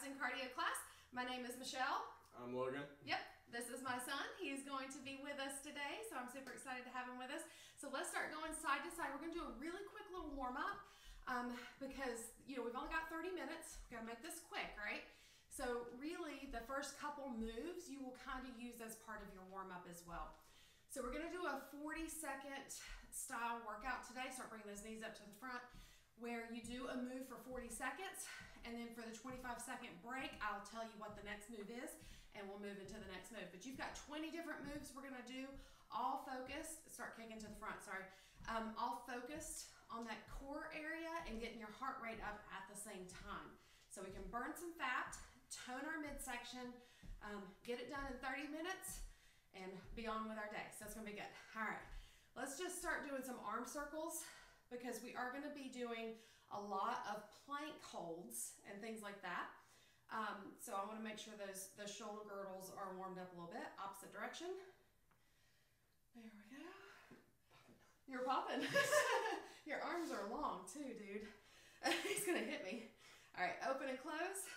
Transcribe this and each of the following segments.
and cardio class. My name is Michelle. I'm Logan. Yep, this is my son. He's going to be with us today, so I'm super excited to have him with us. So let's start going side to side. We're going to do a really quick little warm up because we've only got 30 minutes. We've got to make this quick, right? So really, the first couple moves you will kind of use as part of your warm up as well. So we're going to do a 40-second style workout today. Start bringing those knees up to the front, where you do a move for 40 seconds, and then for the 25-second break, I'll tell you what the next move is, and we'll move into the next move. But you've got 20 different moves we're gonna do, all focused, start kicking to the front, sorry, all focused on that core area and getting your heart rate up at the same time. So we can burn some fat, tone our midsection, get it done in 30 minutes, and be on with our day. So it's gonna be good. All right, let's just start doing some arm circles, because we are going to be doing a lot of plank holds and things like that. So I want to make sure those shoulder girdles are warmed up a little bit. Opposite direction. There we go. You're popping. Your arms are long too, dude. He's going to hit me. All right, open and close.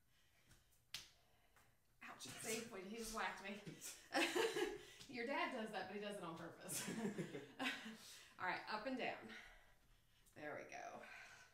Ouch. See, he just whacked me. Your dad does that, but he does it on purpose. All right, up and down. There we go.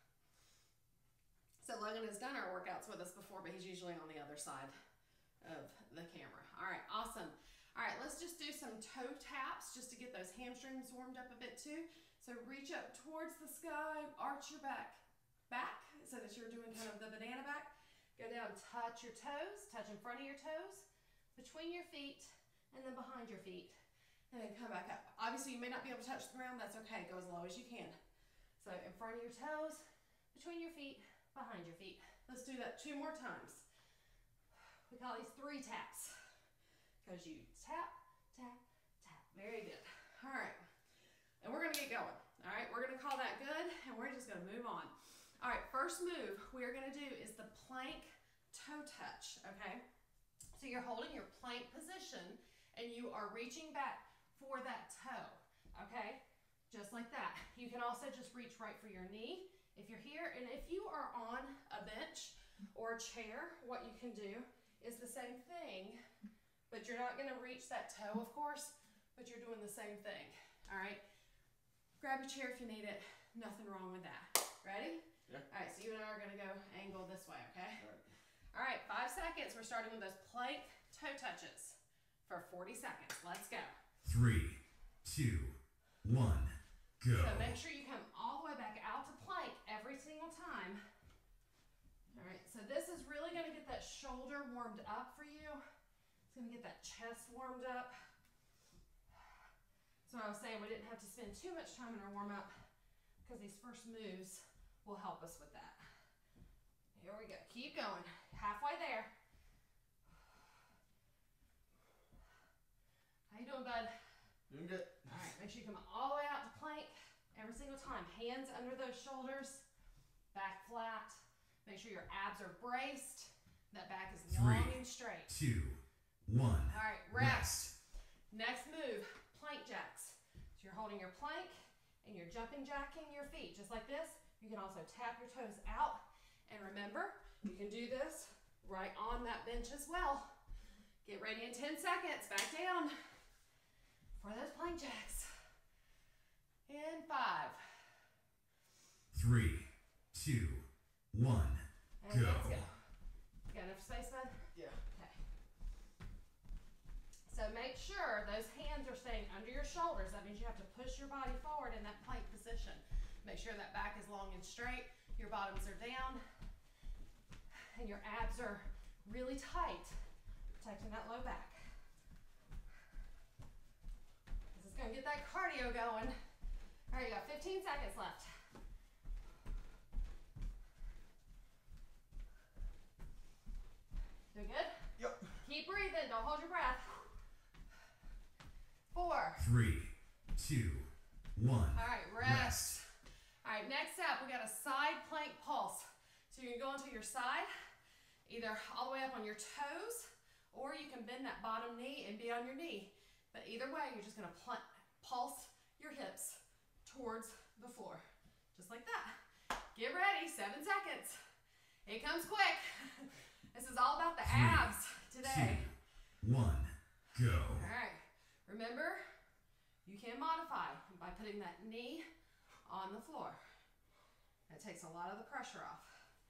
So Logan has done our workouts with us before, but he's usually on the other side of the camera. All right, awesome. All right, let's just do some toe taps just to get those hamstrings warmed up a bit too. So reach up towards the sky, arch your back so that you're doing kind of the banana back. Go down, touch your toes, touch in front of your toes, between your feet, and then behind your feet. And then come back up. Obviously, you may not be able to touch the ground. That's okay. Go as low as you can. So in front of your toes, between your feet, behind your feet. Let's do that 2 more times. We call these 3 taps, because you tap, tap, tap. Very good. All right. And we're going to get going. All right. We're going to call that good, and we're just going to move on. All right. First move we are going to do is the plank toe touch. Okay. So you're holding your plank position, and you are reaching back for that toe. Okay. Just like that. You can also just reach right for your knee if you're here. And if you are on a bench or a chair, what you can do is the same thing, but you're not going to reach that toe, of course, but you're doing the same thing. All right. Grab your chair if you need it. Nothing wrong with that. Ready? Yeah. All right. So you and I are going to go angle this way. Okay. All right. 5 seconds. We're starting with those plank toe touches for 40 seconds. Let's go. 3, 2, 1, go. So make sure you come all the way back out to plank every single time. All right, so this is really going to get that shoulder warmed up for you. It's going to get that chest warmed up. So I was saying we didn't have to spend too much time in our warm-up, because these first moves will help us with that. Here we go. Keep going. Halfway there. How you doing, bud? Doing good. All right, make sure you come all the way out to plank every single time. Hands under those shoulders, back flat. Make sure your abs are braced. That back is long and straight. 2, 1. All right, rest. Next move, plank jacks. So you're holding your plank and you're jumping jacking your feet just like this. You can also tap your toes out. And remember, you can do this right on that bench as well. Get ready in 10 seconds. Back down for those plank jacks. In 5, 3, 2, 1, and go. let's go. Got enough space, bud? Yeah. Okay. So make sure those hands are staying under your shoulders. That means you have to push your body forward in that plank position. Make sure that back is long and straight. Your bottoms are down. And your abs are really tight, protecting that low back. This is going to get that cardio going. All right, you got 15 seconds left. Doing good? Yep. Keep breathing. Don't hold your breath. 4. 3, 2, 1. All right, rest. All right, next up, we got a side plank pulse. So you can go onto your side, either all the way up on your toes, or you can bend that bottom knee and be on your knee. But either way, you're just going to pulse your hips towards the floor, just like that. Get ready, 7 seconds. It comes quick. is all about the abs today. 2, 1, go. All right. Remember, you can modify by putting that knee on the floor. That takes a lot of the pressure off.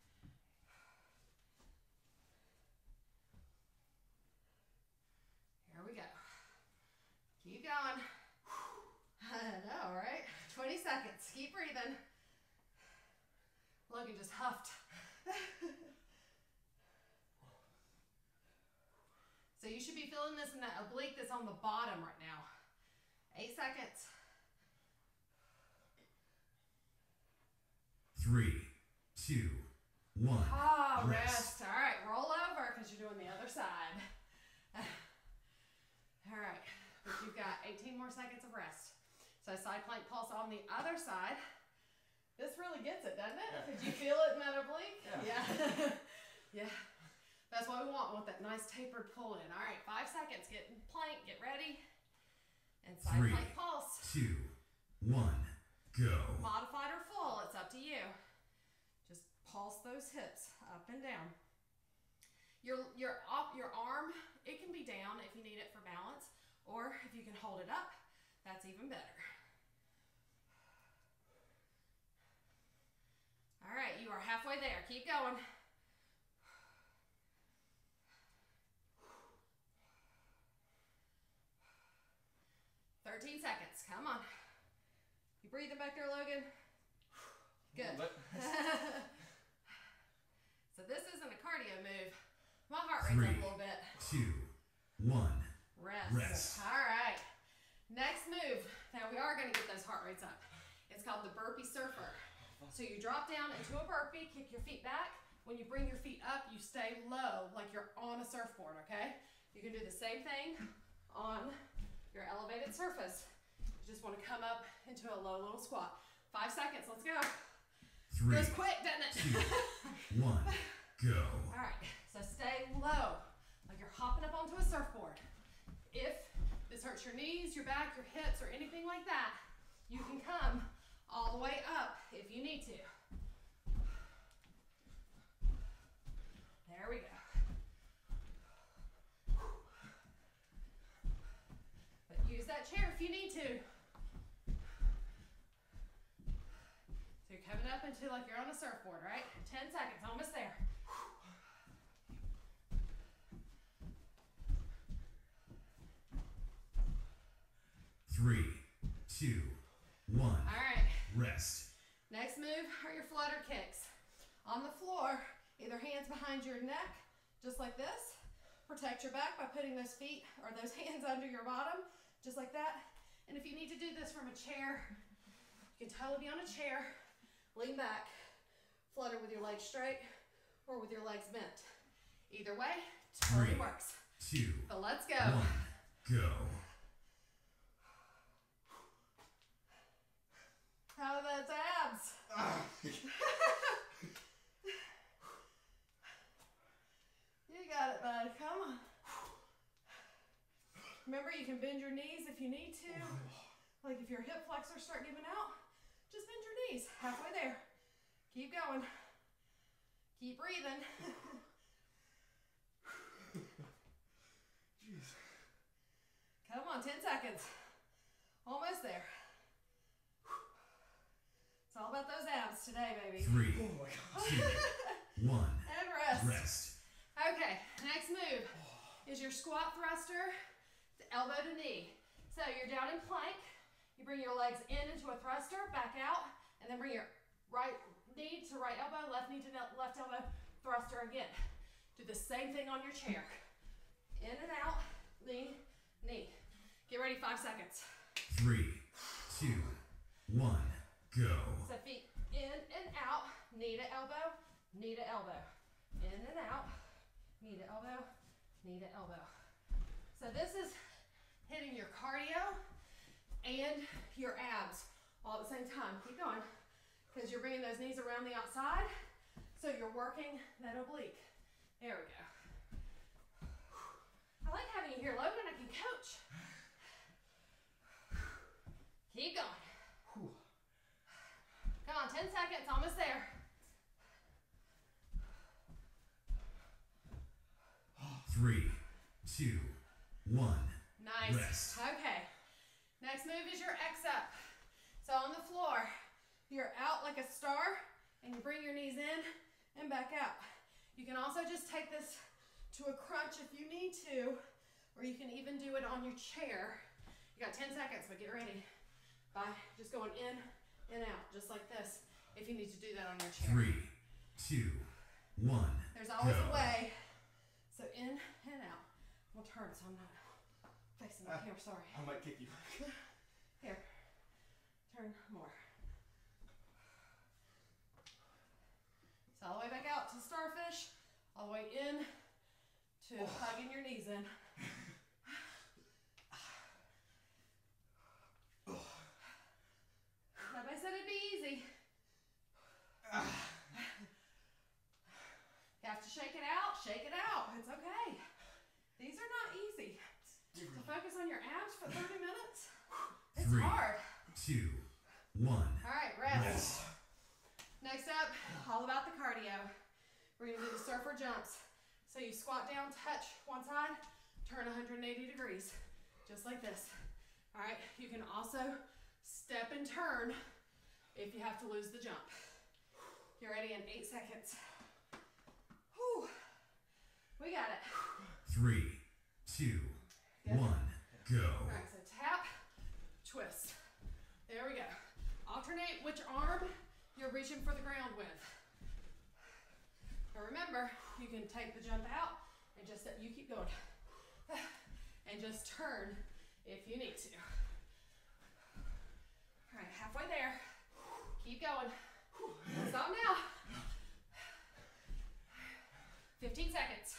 Here we go. Keep going. I know, right? 20 seconds. Keep breathing. Logan just huffed. So you should be feeling this in that oblique that's on the bottom right now. 8 seconds. 3, 2, 1. Ah, rest. All right, roll over because you're doing the other side. All right, but you've got 18 more seconds of rest. So side plank pulse on the other side. This really gets it, doesn't it? Yeah. Did you feel it in that oblique? Yeah. Yeah. That's what we want that nice tapered pull in. All right, 5 seconds. Get in plank, get ready. And side 3, plank pulse. 2, 1, go. Modified or full, it's up to you. Just pulse those hips up and down. Your arm, it can be down if you need it for balance, or if you can hold it up, that's even better. All right, you are halfway there. Keep going. "13 seconds. Come on. You breathing back there, Logan? Good. So this isn't a cardio move. My heart rate's 3, up a little bit. 2, 1. Rest. All right. Next move. Now we are going to get those heart rates up. It's called the burpee surfer. So you drop down into a burpee, kick your feet back. When you bring your feet up, you stay low like you're on a surfboard, okay? You can do the same thing on your elevated surface. You just want to come up into a low little squat. 5 seconds. Let's go. 3, Goes quick, doesn't it? 2, 1, go. All right, so stay low, like you're hopping up onto a surfboard. If this hurts your knees, your back, your hips, or anything like that, you can come all the way up if you need to. There we go. But use that chair if you need to. So you're coming up into like you're on a surfboard, right? 10 seconds, almost there. 3, 2, 1. All right. Rest. Next move are your flutter kicks. On the floor, either hands behind your neck, just like this. Protect your back by putting those feet or those hands under your bottom, just like that. And if you need to do this from a chair, you can totally be on a chair, lean back, flutter with your legs straight or with your legs bent. Either way, totally 3, works. 2, But let's go. 1, go. How are those abs? You got it, bud. Come on. Remember, you can bend your knees if you need to. Like if your hip flexors start giving out, just bend your knees. Halfway there. Keep going. Keep breathing. Jeez. Come on, 10 seconds. Almost there. It's all about those abs today, baby. 3, Oh my God. 2, 1. And rest. Rest. Okay, next move is your squat thruster, elbow to knee. So you're down in plank, you bring your legs in into a thruster, back out, and then bring your right knee to right elbow, left knee to left elbow, thruster again. Do the same thing on your chair. In and out, lean, knee. Get ready, 5 seconds. 3, 2, 1, go. So feet in and out, knee to elbow, knee to elbow. In and out, knee to elbow, knee to elbow. So this is hitting your cardio and your abs all at the same time. Keep going, because you're bringing those knees around the outside, so you're working that oblique. There we go. I like having you here, Logan. I can coach. Keep going. Come on, 10 seconds, almost there. 2, 1. Nice. Rest. Okay. Next move is your X up. So on the floor, you're out like a star, and you bring your knees in and back out. You can also just take this to a crunch if you need to, or you can even do it on your chair. You got 10 seconds, but get ready. By just going in and out, just like this, if you need to do that on your chair. 3, 2, 1. There's always go. a way. So in and out. We'll turn so I'm not facing the camera, sorry. I might kick you. Here, turn more. So all the way back out to starfish, all the way in to hugging your knees in. Nobody said it'd be easy. You have to shake it out, shake it out. It's okay. These are not easy. To focus on your abs for 30 minutes, it's 3, hard. 2, 1. All right, rest. Rest. Next up, all about the cardio. We're gonna do the surfer jumps. So you squat down, touch one side, turn 180 degrees, just like this. All right, you can also step and turn if you have to lose the jump. You're ready in 8 seconds. Whew. We got it. 3, 2, Good. 1. Go. All right, so tap, twist. There we go. Alternate which arm you're reaching for the ground with. Now remember, you can take the jump out and just, you keep going. And just turn if you need to. All right, halfway there. Keep going. Don't stop now. 15 seconds.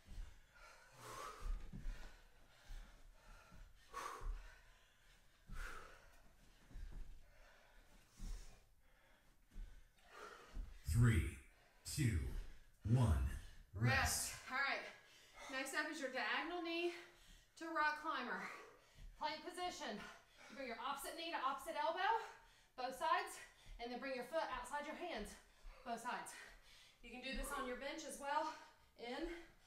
Three, 2, 1. Rest. All right. Next up is your diagonal knee to rock climber. Plank position. You bring your opposite knee to opposite elbow, both sides, and then bring your foot outside your hands, both sides. You can do this on your bench as well. In,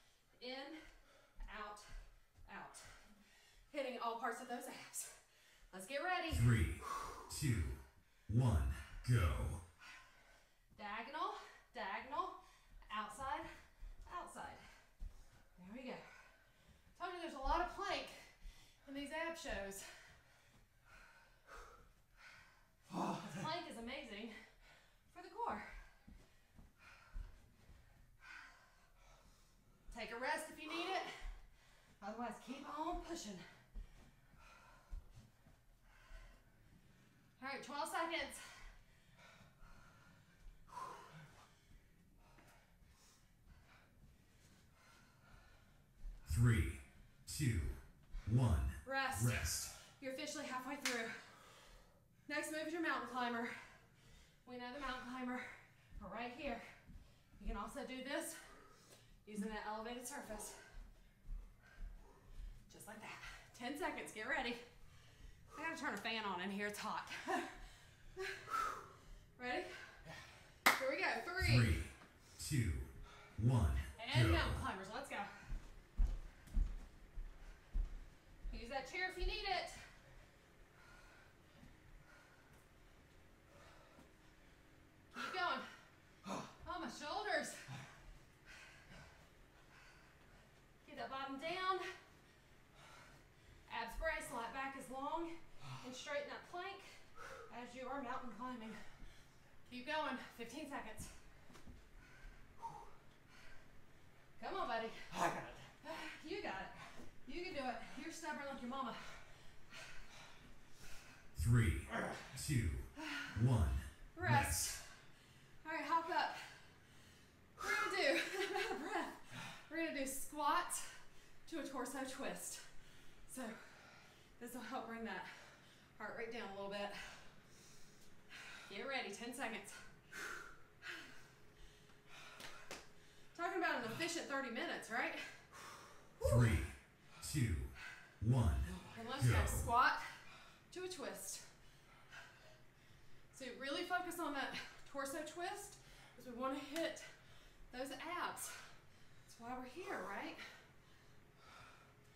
out, out. Hitting all parts of those abs. Let's get ready. 3, 2, 1. Go. Diagonal, diagonal, outside, outside. There we go. Told you there's a lot of plank in these ab shows. This plank is amazing for the core. Take a rest if you need it. Otherwise, keep on pushing. All right, 12 seconds. 3, 2, 1. Rest. Rest. You're officially halfway through. Next move is your mountain climber. We know the mountain climber right here. You can also do this using that elevated surface. Just like that. 10 seconds, get ready. I gotta turn a fan on in here, it's hot. Ready? Here we go, 3, 2, 1. And go. mountain climbers, let's go. Use that chair if you need it. Keep going. Oh, my shoulders. Get that bottom down. Abs brace, lat back is long, and straighten that plank as you are mountain climbing. Keep going, 15 seconds. Come on, buddy. I got it. You got it. You can do it. You're stubborn like your mama. 3, 2, 1. Rest. All right, hop up. We're gonna do, I'm out of breath. We're gonna do squat to a torso twist. So this will help bring that heart rate down a little bit. Get ready, 10 seconds. Talking about an efficient 30 minutes, right? 3, 2, 1. And let's go squat to a twist. So really focus on that torso twist because we want to hit those abs. That's why we're here, right?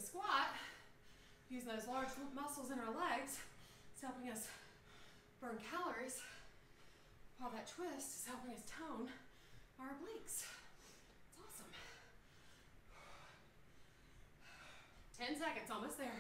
squat, using those large muscles in our legs, it's helping us burn calories, while that twist is helping us tone our obliques. It's awesome. 10 seconds, almost there.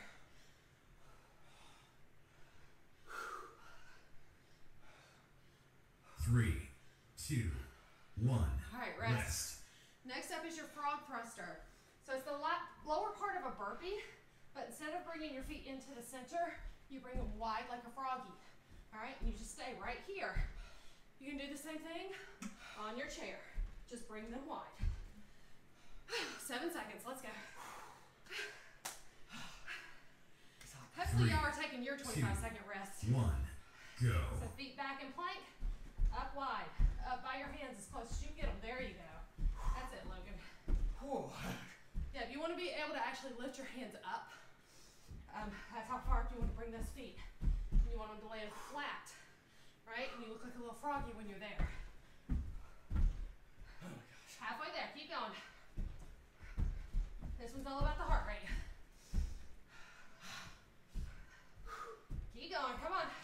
Three, two, one. All right, rest. Next up is your frog thruster. So it's the lower part of a burpee, but instead of bringing your feet into the center, you bring them wide like a froggy. All right, and you just stay right here. You can do the same thing on your chair. Just bring them wide. 7 seconds, let's go. Hopefully y'all are taking your 25-second rest. 1, go. So feet back in plank, up wide, up by your hands as close as you can get them. There you go. That's it, Logan. Yeah, if you want to be able to actually lift your hands up, that's how far up you want to bring those feet. You want them to land flat, right? And you look like a little froggy when you're there. Oh my gosh. Halfway there, keep going. This one's all about the heart rate. Keep going, come on.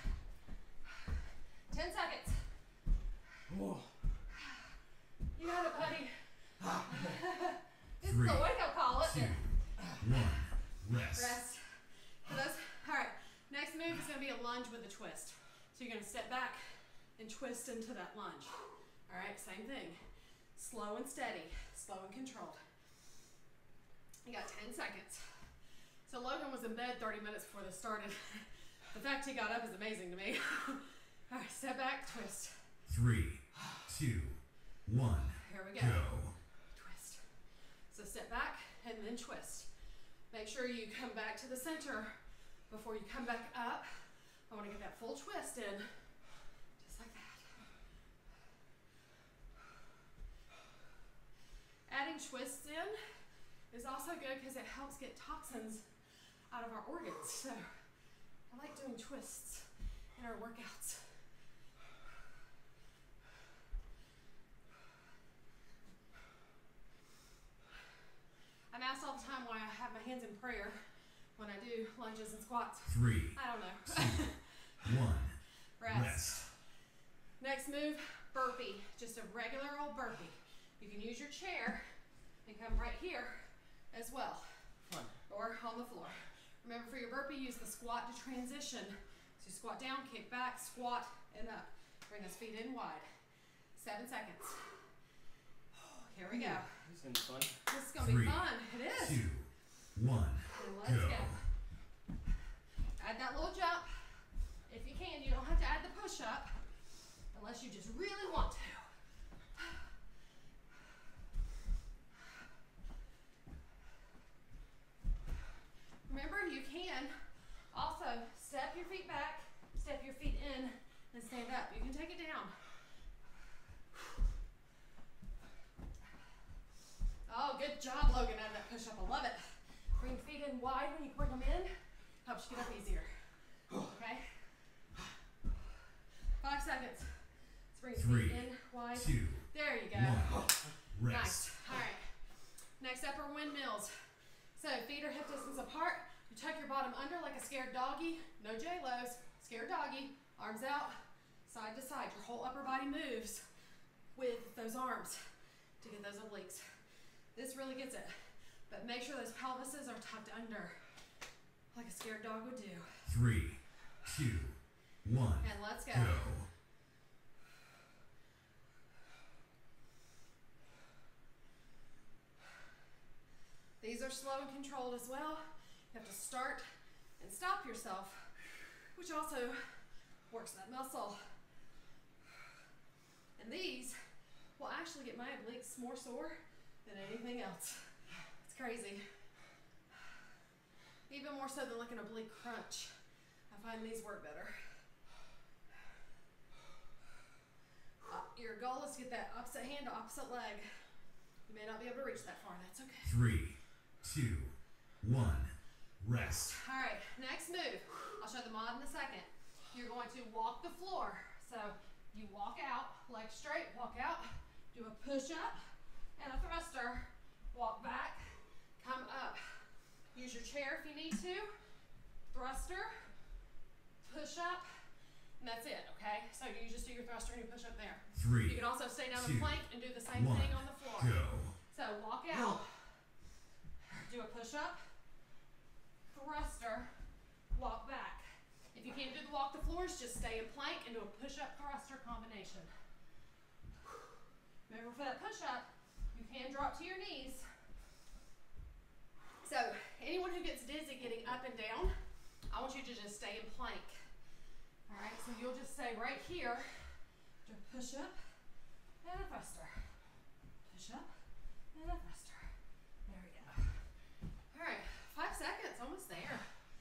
10 seconds. Whoa. You got it, buddy. This is 3, a wake-up call, 2, isn't it? 1. Rest. Rest. For those, all right, next move is gonna be a lunge with a twist. So you're gonna step back and twist into that lunge. All right, same thing. Slow and steady, slow and controlled. You got 10 seconds. So Logan was in bed 30 minutes before this started. The fact he got up is amazing to me. All right, step back, twist. 3, 2, 1. Here we go. Go. Twist. So step back and then twist. Make sure you come back to the center before you come back up. I want to get that full twist in, just like that. Adding twists in is also good because it helps get toxins out of our organs. So I like doing twists in our workouts. I'm asked all the time why I have my hands in prayer when I do lunges and squats. 3, I don't know. 2, 1. Rest. Next move, burpee. Just a regular old burpee. You can use your chair and come right here as well. Fun. Or on the floor. Remember, for your burpee, use the squat to transition. So you squat down, kick back, squat, and up. Bring those feet in wide. 7 seconds. Here we go. This is gonna be fun. This is going to be 3, fun. It is. 2, 1. And let's Go. go. Add that little jump. If you can, you don't have to add the push-up unless you just really want to. Remember, you can also step your feet back, step your feet in, and stand up. You can take it down. Oh, good job, Logan, on that push-up. I love it. Bring the feet in wide when you bring them in. Helps you get up easier. Okay? 5 seconds. Let's bring the 3, feet in wide. 2, There you go. 1. Rest. Nice. All right. Next up are windmills. So feet are hip distance apart. You tuck your bottom under like a scared doggy. No J-Lo's. Scared doggy. Arms out, side to side. Your whole upper body moves with those arms to get those obliques. This really gets it. But make sure those pelvises are tucked under like a scared dog would do. 3, 2, 1. And let's go. Go. These are slow and controlled as well. You have to start and stop yourself, which also works that muscle. And these will actually get my obliques more sore than anything else. It's crazy. Even more so than like an oblique crunch. I find these work better. Your goal is to get that opposite hand to opposite leg. You may not be able to reach that far, that's okay. 3, 2, 1. Rest. All right, next move. I'll show the mod in a second. You're going to walk the floor. So you walk out, legs straight, walk out, do a push-up and a thruster, walk back, come up. Use your chair thruster and you push up there. 3, You can also stay down 2, in plank and do the same 1, thing on the floor. go. So walk out, do a push up, thruster, walk back. If you can't do the walk to floors, just stay in plank and do a push up thruster combination. Remember, for that push up, you can drop to your knees. So anyone who gets dizzy getting up and down, I want you to just stay in plank. All right, so you'll just stay right here, do a push up and a thruster. Push up and a thruster. There we go. All right, 5 seconds, almost there.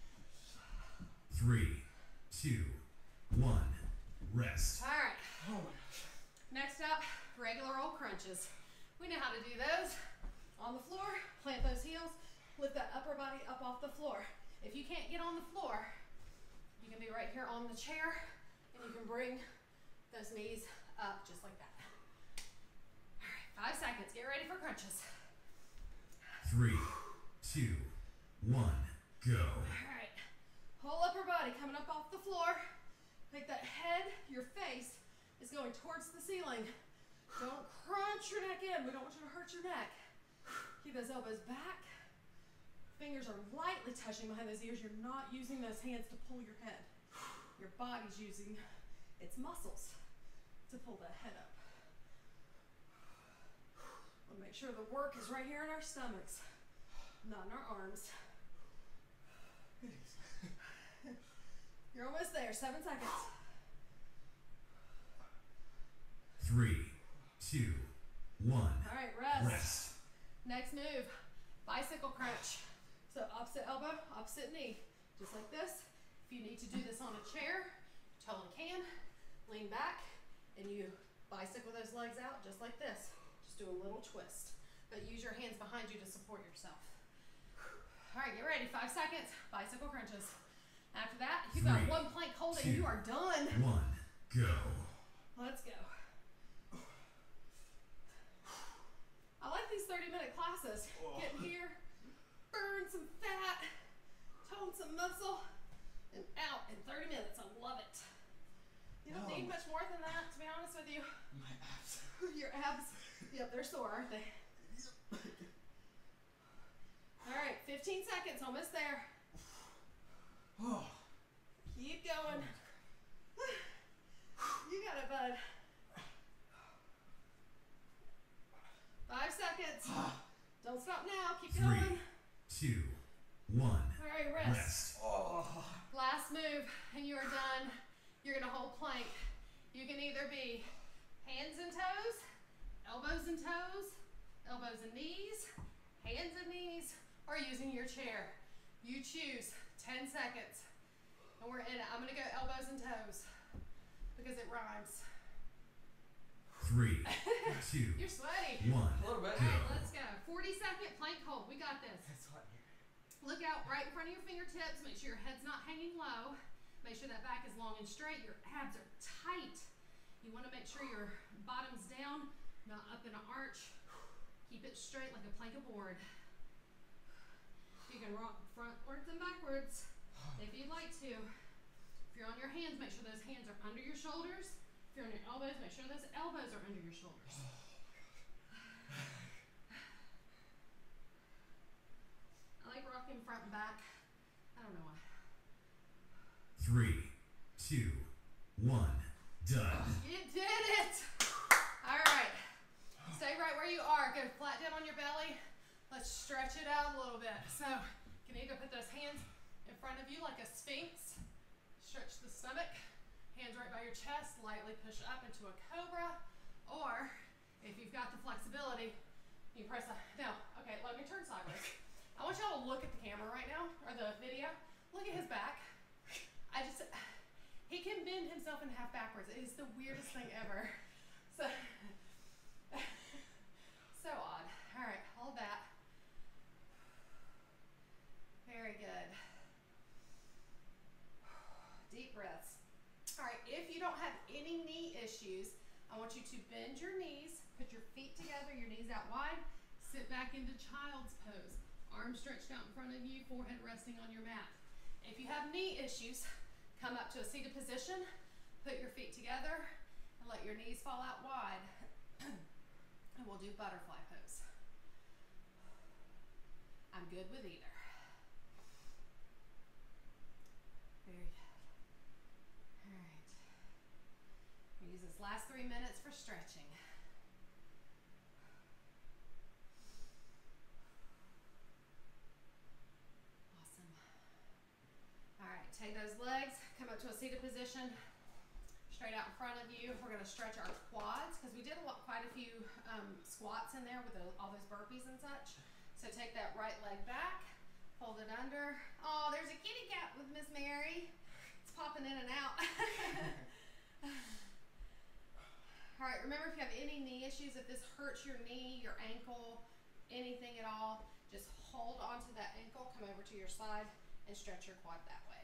3, 2, 1, rest. All right, Oh my gosh. next up, regular old crunches. We know how to do those. On the floor, plant those heels, lift that upper body up off the floor. If you can't get on the floor, you can be right here on the chair and you can bring those knees up just like that. All right, 5 seconds, get ready for crunches. 3, 2, 1, go. All right, whole upper body coming up off the floor. Make that head, your face is going towards the ceiling. Don't crunch your neck in. We don't want you to hurt your neck. Keep those elbows back. Fingers are lightly touching behind those ears. You're not using those hands to pull your head. Your body's using its muscles to pull that head up. We'll make sure the work is right here in our stomachs, not in our arms. You're almost there, 7 seconds. 3, 2, 1, All right, rest. rest. Next move, bicycle crunch. So opposite elbow, opposite knee, just like this. If you need to do this on a chair, you totally can. Lean back and you bicycle those legs out just like this. Just do a little twist, but use your hands behind you to support yourself. All right, get ready, 5 seconds, bicycle crunches. After that, you've got 3, 1 plank holding, 2, you are done. 1, go. Let's go. I like these 30-minute classes. Get in here, burn some fat, tone some muscle, and out in 30 minutes. I love it. You don't need much more than that, to be honest with you. My abs. Your abs, yep, they're sore, aren't they? All right, 15 seconds, almost there. Oh. Keep going. You got it, bud. 5 seconds. Don't stop now. Keep 3, going. 2, 1, All right, rest. rest. Oh. Last move, and you are done. You're gonna hold plank. You can either be hands and toes, elbows and toes, elbows and knees, hands and knees, or using your chair. You choose. 10 seconds. And we're in it. I'm gonna go elbows and toes because it rhymes. 3, 2, You're sweaty. 1, A little bit. All right, let's go. 40-second plank hold. We got this. It's hot here. Look out right in front of your fingertips. Make sure your head's not hanging low. Make sure that back is long and straight. Your abs are tight. You want to make sure your bottom's down, not up in an arch. Keep it straight like a plank of board. You can rock frontwards and backwards if you'd like to. If you're on your hands, make sure those hands are under your shoulders. If you're on your elbows, make sure those elbows are under your shoulders. I like rocking front and back. I don't know why. 3, 2, 1, done. You did it! All right. Stay right where you are. Go flat down on your belly. Let's stretch it out a little bit. So you can either put those hands in front of you like a sphinx. Stretch the stomach. Hands right by your chest. Lightly push up into a cobra. Or if you've got the flexibility, you press a, no, okay, let me turn sideways. I want y'all to look at the camera right now, or the video. Look at his back. He can bend himself in half backwards. It is the weirdest thing ever. So odd. All right, hold that. Very good. Deep breaths. All right, if you don't have any knee issues, I want you to bend your knees, put your feet together, your knees out wide, sit back into child's pose. Arms stretched out in front of you, forehead resting on your mat. If you have knee issues, come up to a seated position, put your feet together, and let your knees fall out wide. And we'll do butterfly pose. I'm good with either. Very good. All right. We'll use this last 3 minutes for stretching. Awesome. All right, take those legs, come up to a seated position, straight out in front of you. We're going to stretch our quads because we did quite a few squats in there with all those burpees and such. So take that right leg back, fold it under. Oh, there's a kitty cat with Miss Mary. It's popping in and out. All right, remember if you have any knee issues, if this hurts your knee, your ankle, anything at all, just hold onto that ankle, come over to your side, and stretch your quad that way.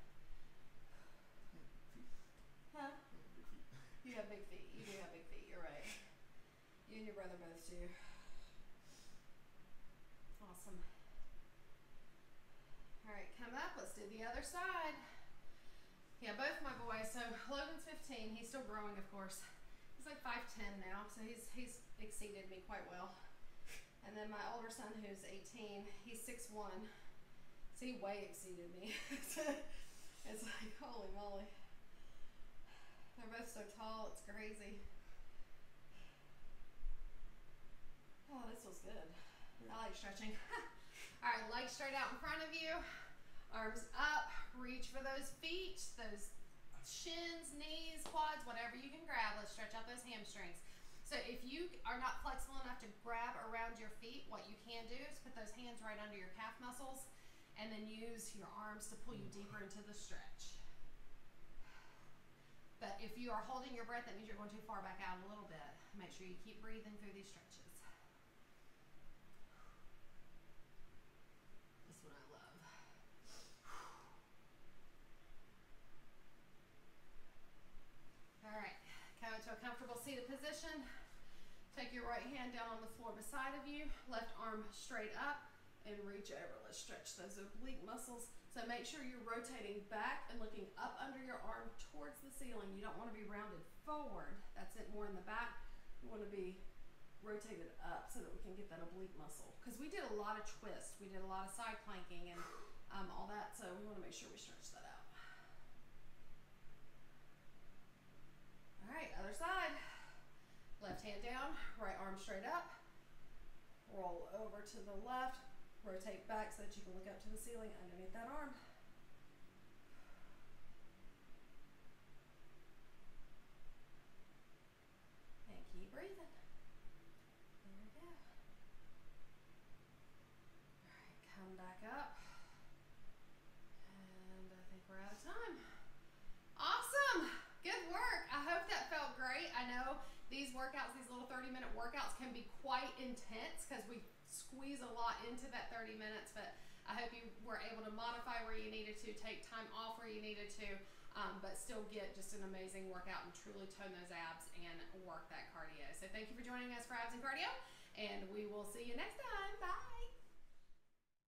Huh? You have big feet. You do have big feet. You're right. You and your brother both do. Awesome. All right, come up. Let's do the other side. Yeah, both my boys. So Logan's 15. He's still growing, of course. He's like 5'10" now, so he's exceeded me quite well. And then my older son, who's 18, he's 6'1". So he way exceeded me. It's like, holy moly. They're both so tall, it's crazy. Oh, this was good. I like stretching. All right, legs straight out in front of you. Arms up, reach for those feet, those shins, knees, quads, whatever you can grab. Let's stretch out those hamstrings. So if you are not flexible enough to grab around your feet, what you can do is put those hands right under your calf muscles and then use your arms to pull you deeper into the stretch. But if you are holding your breath, that means you're going too far back out a little bit. Make sure you keep breathing through these stretches. This one I love. All right, come into a comfortable seated position. Take your right hand down on the floor beside of you, left arm straight up, and reach over. Let's stretch those oblique muscles. So make sure you're rotating back and looking up under your arm towards the ceiling. You don't want to be rounded forward. That's it, more in the back. You want to be rotated up so that we can get that oblique muscle. Because we did a lot of twists. We did a lot of side planking and all that. So we want to make sure we stretch that out. All right, other side. Left hand down, right arm straight up. Roll over to the left. Rotate back so that you can look up to the ceiling underneath that arm. And keep breathing. There we go. All right, come back up. And I think we're out of time. Awesome. Good work. I hope that felt great. I know these workouts, these little 30-minute workouts can be quite intense because we squeeze a lot into that 30 minutes, but I hope you were able to modify where you needed to, take time off where you needed to, but still get just an amazing workout and truly tone those abs and work that cardio. So thank you for joining us for Abs and Cardio, and we will see you next time. Bye.